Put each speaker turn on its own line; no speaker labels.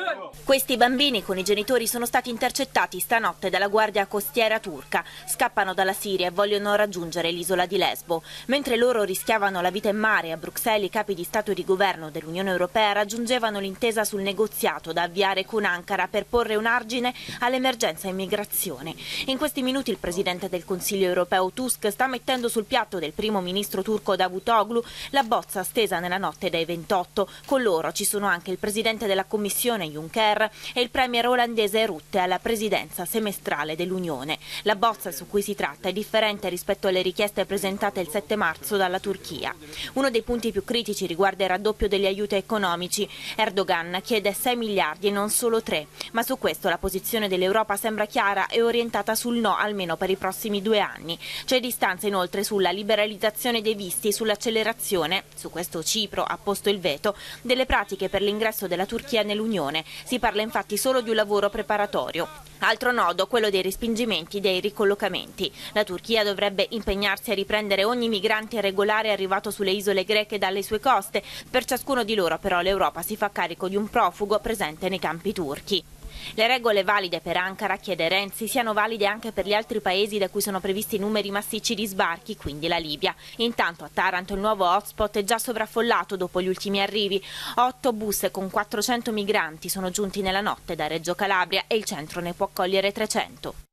Questi bambini con i genitori sono stati intercettati stanotte dalla Guardia Costiera turca. Scappano dalla Siria e vogliono raggiungere l'isola di Lesbo. Mentre loro rischiavano la vita in mare, a Bruxelles i capi di Stato e di Governo dell'Unione Europea raggiungevano l'intesa sul negoziato da avviare con Ankara per porre un argine all'emergenza immigrazione. In questi minuti il Presidente del Consiglio europeo Tusk sta mettendo sul piatto del primo ministro turco Davutoglu la bozza stesa nella notte dei 28. Con loro ci sono anche il Presidente della Commissione Juncker e il premier olandese Rutte alla presidenza semestrale dell'Unione. La bozza su cui si tratta è differente rispetto alle richieste presentate il 7 marzo dalla Turchia. Uno dei punti più critici riguarda il raddoppio degli aiuti economici. Erdogan chiede 6 miliardi e non solo 3, ma su questo la posizione dell'Europa sembra chiara e orientata sul no almeno per i prossimi 2 anni. C'è distanza inoltre sulla liberalizzazione dei visti e sull'accelerazione, su questo Cipro ha posto il veto, delle pratiche per l'ingresso della Turchia nell'Unione. Si parla infatti solo di un lavoro preparatorio. Altro nodo, quello dei respingimenti, dei ricollocamenti. La Turchia dovrebbe impegnarsi a riprendere ogni migrante irregolare arrivato sulle isole greche dalle sue coste. Per ciascuno di loro però l'Europa si fa carico di un profugo presente nei campi turchi. Le regole valide per Ankara, chiede Renzi, siano valide anche per gli altri paesi da cui sono previsti numeri massicci di sbarchi, quindi la Libia. Intanto a Taranto il nuovo hotspot è già sovraffollato dopo gli ultimi arrivi. 8 bus con 400 migranti sono giunti nella notte da Reggio Calabria e il centro ne può accogliere 300.